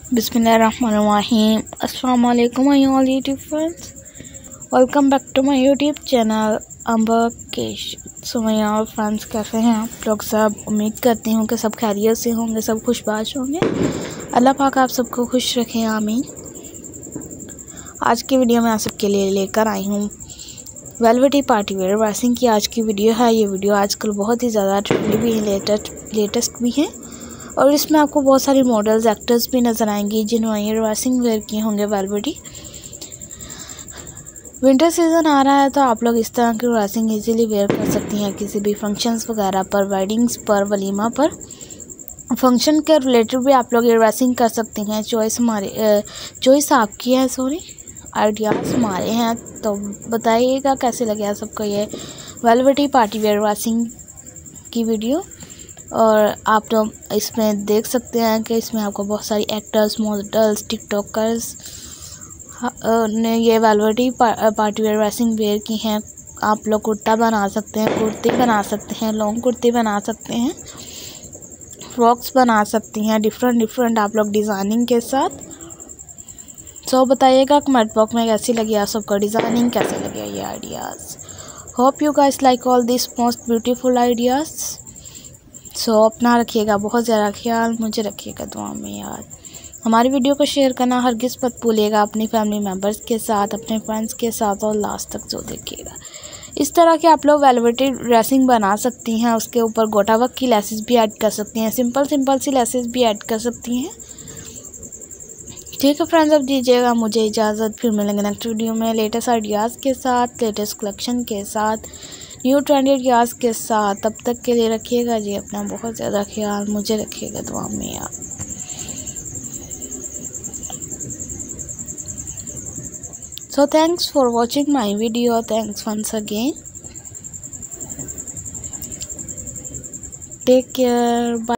Bismillahirrahmanirrahim. Assalamu alaikum my all YouTube friends. Welcome back to my YouTube channel Amber Kesh. So my all friends, कैसे हैं आप लोग सब? उम्मीद करती हूँ कि सब खैरियत से होंगे, सब खुशबाश होंगे। अल्लाह पाक आप सबको खुश रखें, आमीन। आज की वीडियो में आप सबके लिए लेकर आई हूँ वेलवेटी पार्टी वेयर ड्रेसिंग की आज की वीडियो है। ये वीडियो आजकल बहुत ही ज़्यादा ट्रेंडी भी है, लेटेस्ट भी है और इसमें आपको बहुत सारी मॉडल्स एक्टर्स भी नज़र आएंगी जिन्होंने ये ड्रेसिंग वेयर किए होंगे वेलवेटी। विंटर सीज़न आ रहा है तो आप लोग इस तरह की ड्रेसिंग इजीली वेयर कर सकती हैं किसी भी फंक्शंस वगैरह पर, वेडिंग्स पर, वलीमा पर, फंक्शन के रिलेटेड भी आप लोग ये ड्रेसिंग कर सकती हैं। चॉइस आपकी है, आइडियाज़ हमारे हैं। तो बताइएगा कैसे लगे आप सबको ये वेलवेटी पार्टी वेयर ड्रेसिंग की वीडियो। और आप लोग इसमें देख सकते हैं कि इसमें आपको बहुत सारी एक्टर्स, मॉडल्स, टिकटॉकर्स ने ये velvety party wear dressing wear की हैं। आप लोग कुर्ता बना सकते हैं, कुर्ती बना सकते हैं, लॉन्ग कुर्ती बना सकते हैं, फ्रॉक्स बना सकती हैं, डिफरेंट आप लोग डिज़ाइनिंग के साथ। सो बताइएगा कमेंट बॉक्स में कैसी लगी आप सबको डिज़ाइनिंग, कैसे लगे ये ideas. Hope you guys like all this most beautiful ideas. So अपना रखिएगा बहुत ज़्यादा ख्याल, मुझे रखिएगा दुआ में याद। हमारी वीडियो को शेयर करना हरगिज़ मत भूलिएगा अपनी फैमिली मेम्बर्स के साथ, अपने फ्रेंड्स के साथ और लास्ट तक जो देखिएगा। इस तरह के आप लोग वेलवेटी ड्रेसिंग बना सकती हैं। उसके ऊपर गोटा वर्क की लेसेस भी ऐड कर सकती हैं, सिंपल सी लेसेस भी ऐड कर सकती हैं। ठीक है फ्रेंड्स, अब दीजिएगा मुझे इजाज़त, फिर मिलेंगे नेक्स्ट वीडियो में लेटेस्ट आइडियाज़ के साथ, लेटेस्ट कलेक्शन के साथ, न्यू ट्रेंडी आइडियाज़ के साथ। तब तक के लिए रखिएगा जी अपना बहुत ज़्यादा ख्याल, मुझे रखिएगा दुआ में याद। So thanks for watching my video. Thanks once again. Take care. Bye.